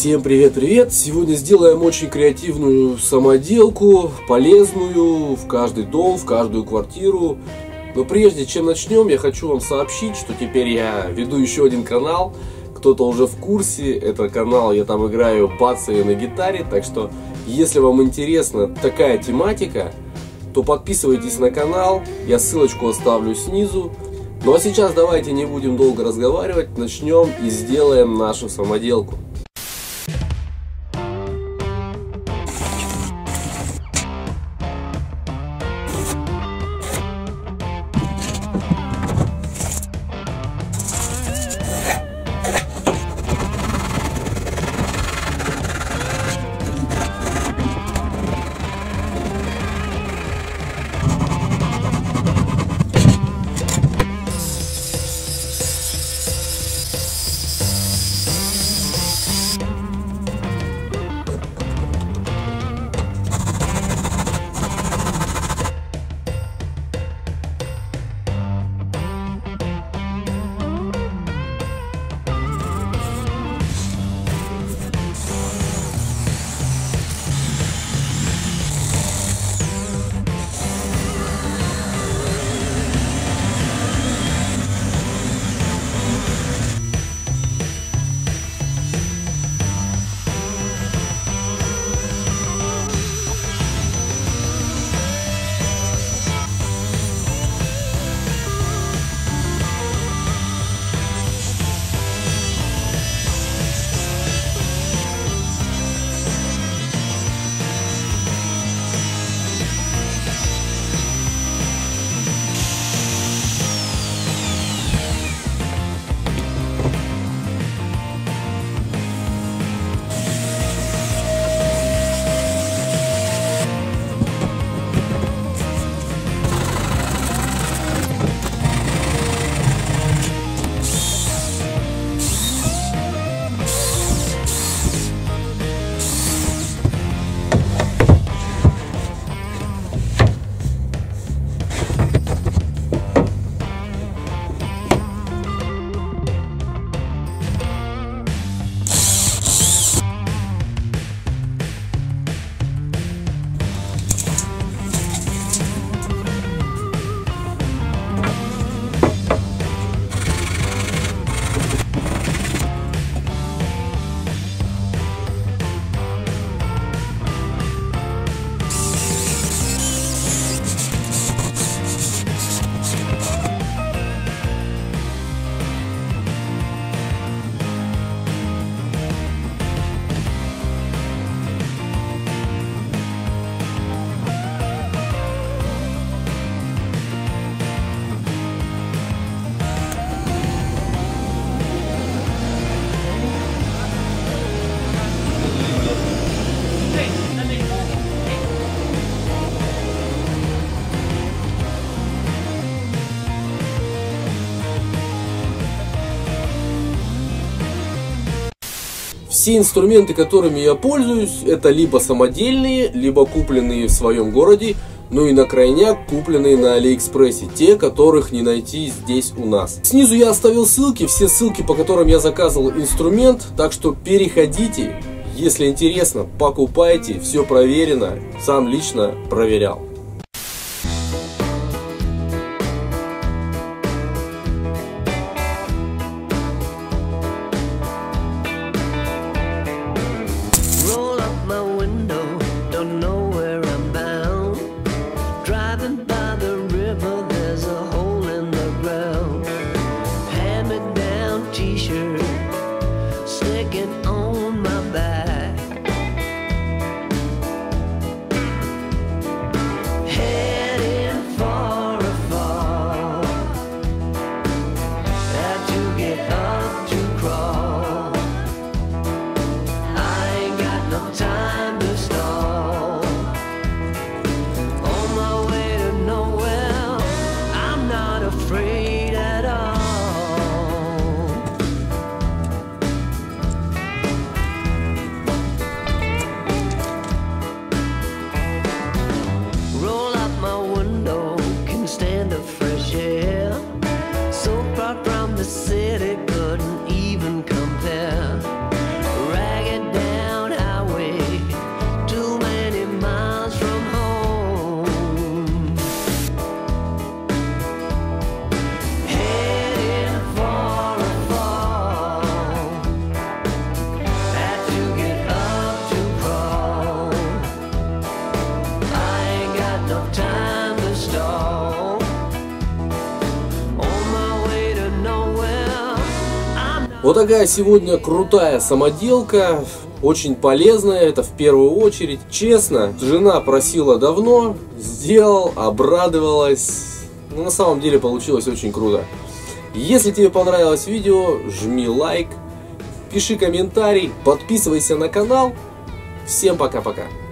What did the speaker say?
Всем привет-привет! Сегодня сделаем очень креативную самоделку, полезную в каждый дом, в каждую квартиру. Но прежде чем начнем, я хочу вам сообщить, что теперь я веду еще один канал. Кто-то уже в курсе, это канал, я там играю басы на гитаре. Так что, если вам интересна такая тематика, то подписывайтесь на канал, я ссылочку оставлю снизу. Ну а сейчас давайте не будем долго разговаривать, начнем и сделаем нашу самоделку. Все инструменты, которыми я пользуюсь, это либо самодельные, либо купленные в своем городе, ну и на крайняк купленные на Алиэкспрессе, те, которых не найти здесь у нас. Снизу я оставил ссылки, все ссылки, по которым я заказывал инструмент, так что переходите, если интересно, покупайте, все проверено, сам лично проверял. On my way to no time to stall. On my way to nowhere, I'm not. Вот такая сегодня крутая самоделка, очень полезная, это в первую очередь. Честно, жена просила давно, сделал, обрадовалась. Но на самом деле получилось очень круто. Если тебе понравилось видео, жми лайк, пиши комментарий, подписывайся на канал. Всем пока-пока.